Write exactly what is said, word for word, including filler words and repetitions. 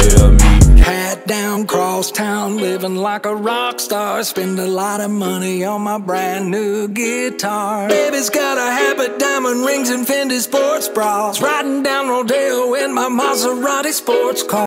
yeah, me. Hat down, cross town, living like a rock star. Spend a lot of money on my brand new guitar. Baby's got a habit, diamond rings and Fendi sports bras. Riding down Rodeo in my Maserati sports car.